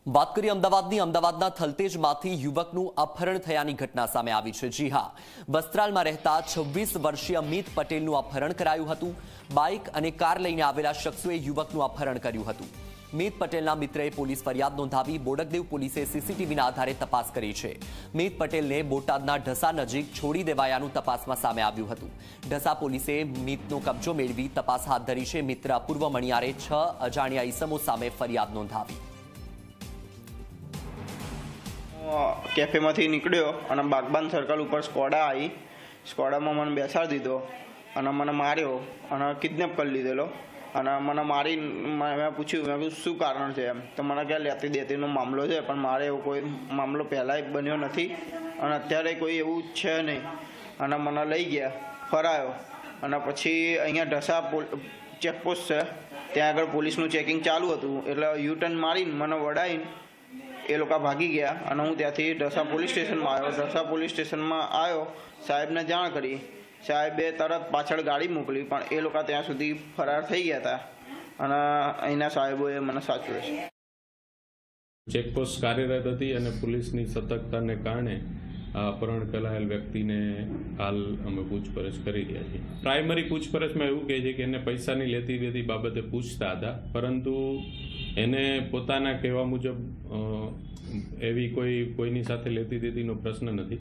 વાત કરીએ અમદાવાદના થલતેજમાંથી યુવકનું અપહરણ થયાની ઘટના સામે આવી છે। જી હા, વસ્ત્રાલમાં રહેતા 26 વર્ષીય મીત પટેલનું અપહરણ કરાયું હતું। બાઇક અને કાર લઈને આવેલા શખ્સોએ યુવકનું અપહરણ કર્યું હતું। મીત પટેલના મિત્રએ પોલીસ ફરિયાદ નોંધાવી બોડકદેવ પોલીસે સીસીટીવીના આધારે તપાસ કરી છે। મીત પટેલને બોટાદના ઢસા નજીક છોડી દેવાયાનું તપાસમાં સામે આવ્યું હતું। ઢસા પોલીસે મીતનો કબજો મેળવી તપાસ હાથ ધરી છે। મિત્ર અપૂર્વ મણિયારે 6 અજાણ્યા ઈસમો સામે ફરિયાદ નોંધાવી। કેફેમાંથી નીકળ્યો અને બાગબાન સર્કલ ઉપર સ્કોડા આવી। સ્કોડામાં મને બેસાડી દીધો અને મને માર્યો અને કિડનેપ કરી લીધેલો અને મને મારી મેં પૂછ્યું, મેં કીધું શું કારણ છે એમ, તો મને કહે લેતી દેતીનો મામલો છે, પણ મારે એવો કોઈ મામલો પહેલાંય બન્યો નથી અને અત્યારે કોઈ એવું છે નહીં। અને મને લઈ ગયા, ફરાયો અને પછી અહીંયા ઢસા ચેકપોસ્ટ છે, ત્યાં આગળ પોલીસનું ચેકિંગ ચાલુ હતું એટલે યુટર્ન મારીને મને વડાવીને એ લોકો ભાગી ગયા અને હું ત્યાંથી ઢસા પોલીસ સ્ટેશનમાં આવ્યો। ઢસા પોલીસ સ્ટેશનમાં આવ્યો, સાહેબને જાણ કરી, સાહેબે તરત પાછળ ગાડી મોકલી, પણ એ લોકો ત્યાં સુધી ફરાર થઈ ગયા હતા અને અહીંના સાહેબોએ મને સાચવ્યો છે। ચેકપોસ્ટ કાર્યરત હતી અને પોલીસની સતર્કતાને કારણે અપહરણ કરાયેલ વ્યક્તિને હાલ અમે પૂછપરછ કરી રહ્યા છીએ। પ્રાઇમરી પૂછપરછમાં એવું કહે છે કે એને પૈસાની લેતી દેતી બાબતે પૂછતા હતા, પરંતુ એને પોતાના કહેવા મુજબ એવી કોઈની સાથે લેતી દેતીનો પ્રશ્ન નથી।